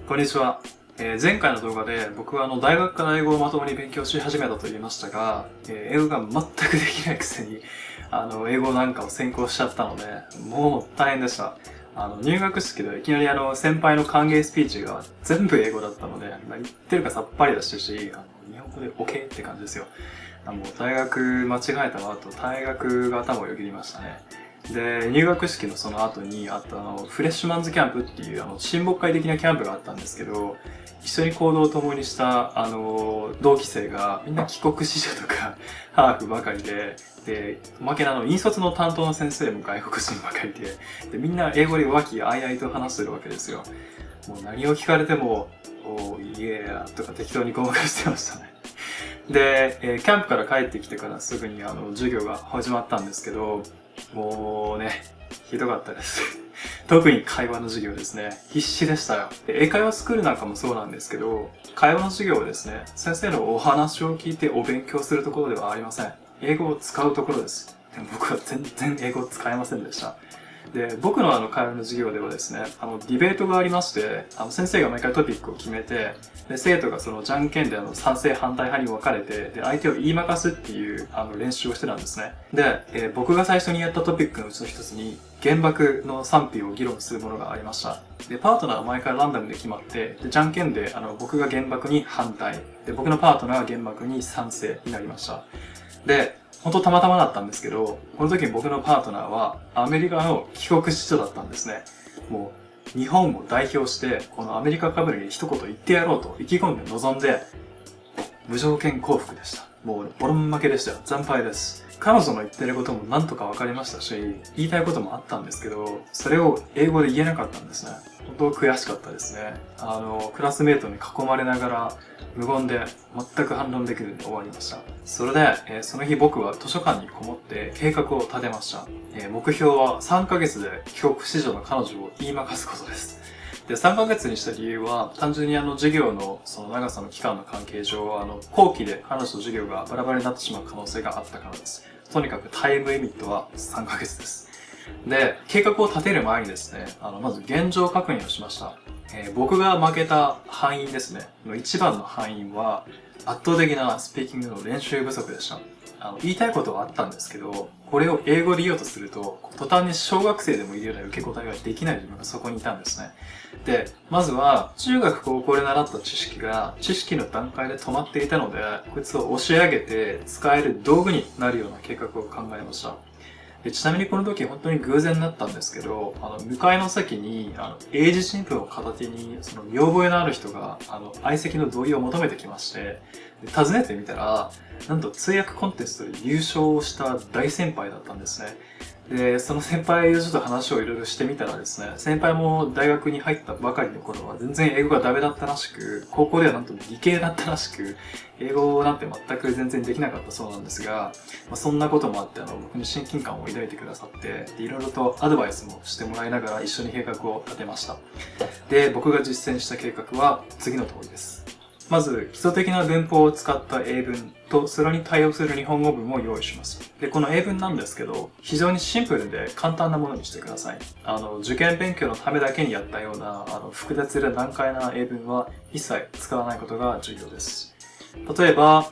こんにちは。前回の動画で僕は大学から英語をまともに勉強し始めたと言いましたが、英語が全くできないくせに、英語なんかを専攻しちゃったので、もう大変でした。入学式でいきなり先輩の歓迎スピーチが全部英語だったので、言ってるかさっぱりだし、日本語で OK って感じですよ。もう大学間違えたわと、大学が頭をよぎりましたね。で、入学式のその後にあったフレッシュマンズキャンプっていう親睦会的なキャンプがあったんですけど、一緒に行動を共にした同期生がみんな帰国子女とかハーフばかりで、おまけに引率の担当の先生も外国人ばかりで、みんな英語で和気あいあいと話してるわけですよ。もう何を聞かれても、イエーとか適当にごまかしてましたね。で、キャンプから帰ってきてからすぐに授業が始まったんですけど、もうね、ひどかったです。特に会話の授業ですね。必死でしたよ。英会話スクールなんかもそうなんですけど、会話の授業はですね、先生のお話を聞いてお勉強するところではありません。英語を使うところです。でも僕は全然英語を使えませんでした。で、僕の会話の授業ではですね、ディベートがありまして、先生が毎回トピックを決めて、で、生徒がそのじゃんけんで賛成反対派に分かれて、で、相手を言いまかすっていう練習をしてたんですね。で、僕が最初にやったトピックのうちの一つに、原爆の賛否を議論するものがありました。で、パートナーは毎回ランダムで決まって、で、じゃんけんで、僕が原爆に反対、で、僕のパートナーは原爆に賛成になりました。で、本当たまたまだったんですけど、この時に僕のパートナーはアメリカの帰国子女だったんですね。もう、日本を代表して、このアメリカかぶれに一言言ってやろうと意気込んで臨んで、無条件降伏でした。もう、ボロン負けでしたよ。惨敗です。彼女の言ってることもなんとかわかりましたし、言いたいこともあったんですけど、それを英語で言えなかったんですね。本当悔しかったですね。クラスメートに囲まれながら、無言で全く反論できずに終わりました。それで、その日僕は図書館にこもって計画を立てました。目標は3ヶ月で帰国子女の彼女を言いまかすことです。で、3ヶ月にした理由は、単純に授業のその長さの期間の関係上、後期で彼女と授業がバラバラになってしまう可能性があったからです。とにかくタイムリミットは3ヶ月です。で、計画を立てる前にですね、まず現状確認をしました。僕が負けた敗因ですね。一番の敗因は、圧倒的なスピーキングの練習不足でした。言いたいことはあったんですけど、これを英語で言おうとすると、途端に小学生でもいるような受け答えができない自分がそこにいたんですね。で、まずは、中学高校で習った知識が、知識の段階で止まっていたので、こいつを押し上げて使える道具になるような計画を考えました。で、ちなみにこの時本当に偶然だったんですけど、向かいの席に、英字新聞を片手に、その見覚えのある人が、相席の同意を求めてきまして、で訪ねてみたら、なんと通訳コンテストで優勝した大先輩だったんですね。で、その先輩とちょっと話をいろいろしてみたらですね、先輩も大学に入ったばかりの頃は全然英語がダメだったらしく、高校ではなんと理系だったらしく、英語なんて全く全然できなかったそうなんですが、そんなこともあって僕に親近感を抱いてくださって、いろいろとアドバイスもしてもらいながら一緒に計画を立てました。で、僕が実践した計画は次の通りです。まず、基礎的な文法を使った英文と、それに対応する日本語文を用意します。で、この英文なんですけど、非常にシンプルで簡単なものにしてください。受験勉強のためだけにやったような、複雑で難解な英文は一切使わないことが重要です。例えば、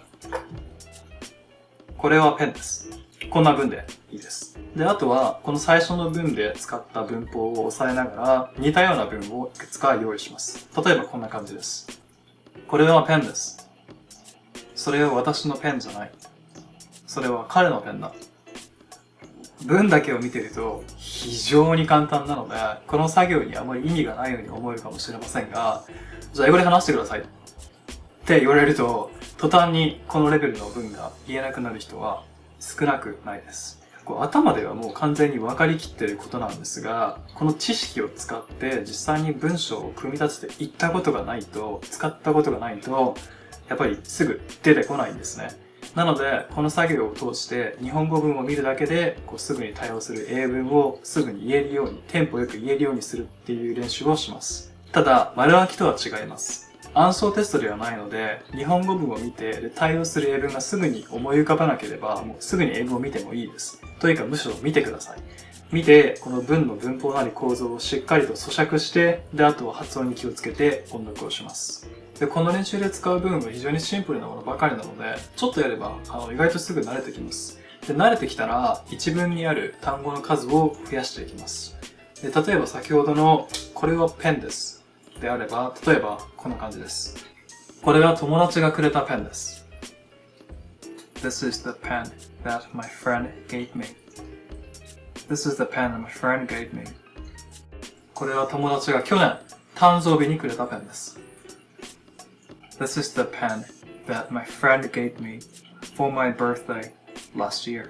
これはペンです。こんな文でいいです。で、あとは、この最初の文で使った文法を押さえながら、似たような文をいくつか用意します。例えばこんな感じです。これはペンです。それは私のペンじゃない。それは彼のペンだ。文だけを見ていると非常に簡単なので、この作業にあまり意味がないように思えるかもしれませんが、じゃあ英語で話してくださいって言われると、途端にこのレベルの文が言えなくなる人は少なくないです。頭ではもう完全に分かりきっていることなんですが、この知識を使って実際に文章を組み立てていったことがないと、使ったことがないと、やっぱりすぐ出てこないんですね。なので、この作業を通して日本語文を見るだけですぐに対応する英文をすぐに言えるように、テンポよく言えるようにするっていう練習をします。ただ、丸暗記とは違います。暗唱テストではないので、日本語文を見て対応する英文がすぐに思い浮かばなければ、もうすぐに英文を見てもいいです。というかむしろ見てください。 見て、この文の文法なり構造をしっかりと咀嚼して、で、あとは発音に気をつけて音読をします。で、この練習で使う文は非常にシンプルなものばかりなので、ちょっとやれば、意外とすぐ慣れてきます。で、慣れてきたら、一文にある単語の数を増やしていきます。で、例えば先ほどの、これはペンです。であれば、例えば、こんな感じです。これは友達がくれたペンです。This is the pen that my friend gave me.This is the pen that my friend gave me. これは友達が去年誕生日にくれたペンです。This is the pen that my friend gave me for my birthday last year.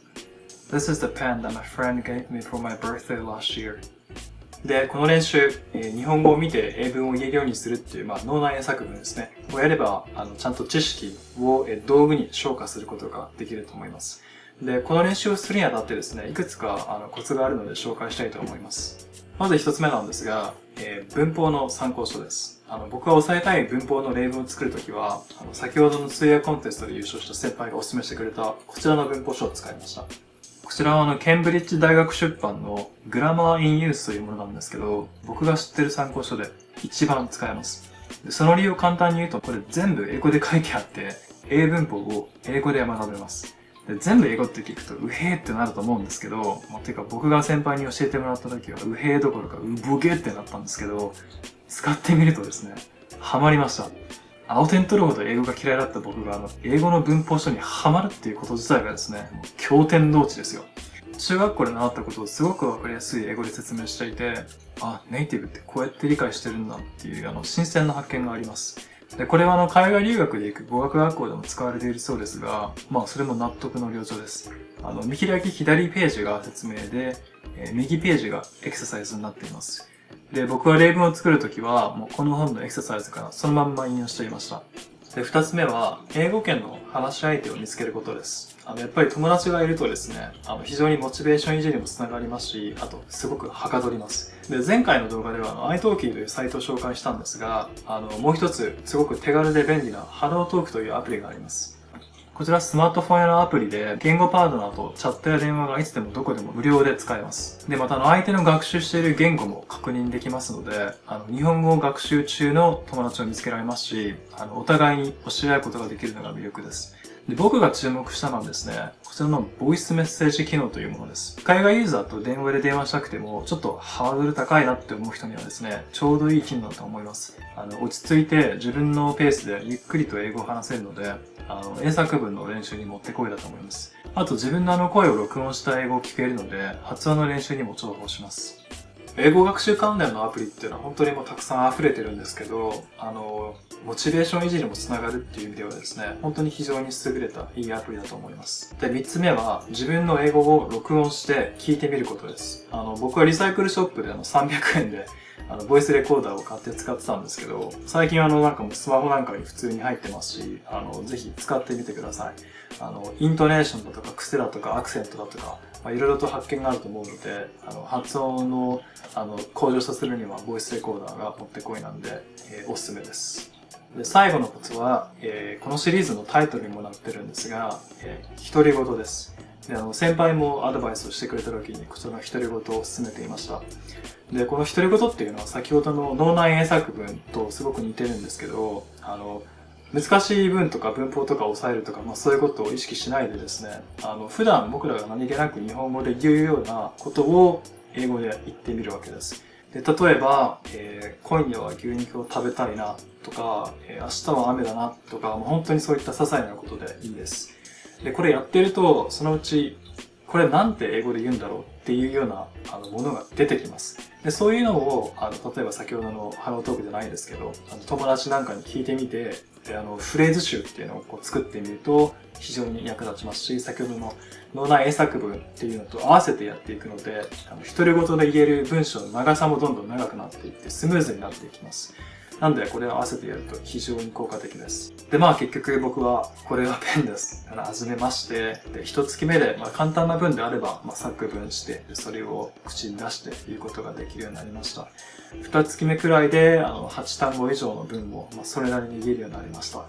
This is the pen that my friend gave me for my birthday last year. で、この練習、日本語を見て英文を言えるようにするっていう、脳内英作文ですね。をやれば、ちゃんと知識を道具に昇華することができると思います。で、この練習をするにあたってですね、いくつかコツがあるので紹介したいと思います。まず一つ目なんですが、文法の参考書です。僕が押さえたい文法の例文を作るときは、先ほどの通訳コンテストで優勝した先輩がお勧めしてくれたこちらの文法書を使いました。こちらはケンブリッジ大学出版のグラマー・イン・ユースというものなんですけど、僕が知ってる参考書で一番使えます。でその理由を簡単に言うと、これ全部英語で書いてあって、英文法を英語で学べます。で全部英語って聞くと、うへーってなると思うんですけど、てか僕が先輩に教えてもらった時は、うへーどころかうぼげってなったんですけど、使ってみるとですね、ハマりました。青点取るほど英語が嫌いだった僕が英語の文法書にハマるっていうこと自体がですね、経典同地ですよ。中学校で習ったことをすごくわかりやすい英語で説明していて、ネイティブってこうやって理解してるんだっていう新鮮な発見があります。で、これは海外留学で行く語学学校でも使われているそうですが、それも納得の了承です。見開き左ページが説明で、右ページがエクササイズになっています。で、僕は例文を作るときは、もうこの本のエクササイズからそのまんま引用していました。で、二つ目は、英語圏の話し相手を見つけることです。やっぱり友達がいるとですね、非常にモチベーション維持にもつながりますし、あと、すごくはかどります。で、前回の動画では、iTalki というサイトを紹介したんですが、もう一つ、すごく手軽で便利な HelloTalk というアプリがあります。こちらスマートフォン用のアプリで、言語パートナーとチャットや電話がいつでもどこでも無料で使えます。で、また相手の学習している言語も確認できますので、日本語を学習中の友達を見つけられますし、お互いに教え合うことができるのが魅力です。で、僕が注目したのはですね、こちらのボイスメッセージ機能というものです。海外ユーザーと電話で電話したくても、ちょっとハードル高いなって思う人にはですね、ちょうどいい機能だと思います。落ち着いて自分のペースでゆっくりと英語を話せるので、英作文の練習にもってこいだと思います。あと自分の声を録音した英語を聞けるので、発音の練習にも重宝します。英語学習関連のアプリっていうのは本当にもうたくさん溢れてるんですけど、モチベーション維持にもつながるっていう意味ではですね、本当に非常に優れたいいアプリだと思います。で、三つ目は自分の英語を録音して聞いてみることです。僕はリサイクルショップで300円でボイスレコーダーを買って使ってたんですけど、最近なんかもうスマホなんかに普通に入ってますし、ぜひ使ってみてください。イントネーションだとか癖だとかアクセントだとか、いろいろと発見があると思うので、発音を向上させるにはボイスレコーダーがもってこいなんで、おすすめです。で、最後のコツは、このシリーズのタイトルにもなってるんですが、独り言です。で、先輩もアドバイスをしてくれた時に、こちらの独り言を勧めていました。で、この独り言っていうのは先ほどの脳内英作文とすごく似てるんですけど、難しい文とか文法とかを抑えるとか、そういうことを意識しないでですね、普段僕らが何気なく日本語で言うようなことを英語で言ってみるわけです。で、例えば、今夜は牛肉を食べたいなとか、明日は雨だなとか、本当にそういった些細なことでいいです。で、これやってると、そのうち、これなんて英語で言うんだろうっていうようなものが出てきます。で、そういうのを、例えば先ほどのハロートークじゃないですけど、友達なんかに聞いてみて、で、フレーズ集っていうのを作ってみると非常に役立ちますし、先ほどの脳内英作文っていうのと合わせてやっていくので、独り言で言える文章の長さもどんどん長くなっていってスムーズになっていきます。なんでこれを合わせてやると非常に効果的です。で、結局僕はこれはペンです。始めまして、で、一月目で、簡単な文であれば、作文して、それを口に出して言うことができるようになりました。二月目くらいで、8単語以上の文を、それなりに言えるようになりました。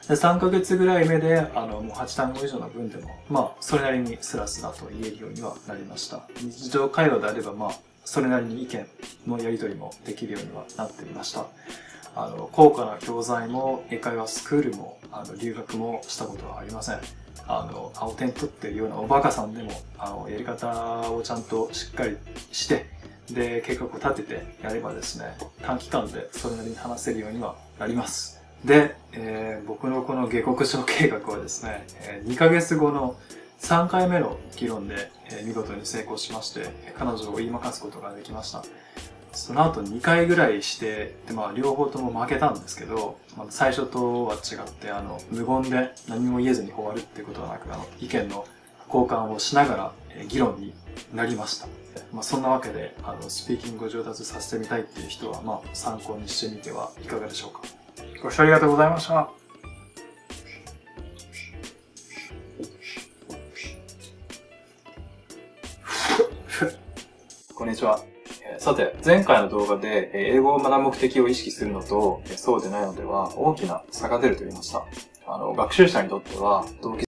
で、3ヶ月ぐらい目で、もう8単語以上の文でも、まあ、それなりにスラスラと言えるようにはなりました。日常会話であれば、まあ、それなりに意見のやり取りもできるようにはなっていました。高価な教材も、英会話スクールも、留学もしたことはありません。青点取ってるようなおバカさんでも、やり方をちゃんとしっかりして、で、計画を立ててやればですね、短期間でそれなりに話せるようにはなります。で、僕のこの下克上計画はですね、2ヶ月後の3回目の議論で、見事に成功しまして、彼女を言い負かすことができました。その後2回ぐらいして、で、まあ両方とも負けたんですけど、最初とは違って、無言で何も言えずに終わるっていうことはなく、意見の交換をしながら、議論になりました。そんなわけで、スピーキングを上達させてみたいっていう人は、まあ参考にしてみてはいかがでしょうか。ご視聴ありがとうございました。こんにちは。さて、前回の動画で英語を学ぶ目的を意識するのとそうでないのでは大きな差が出ると言いました。学習者にとっては動機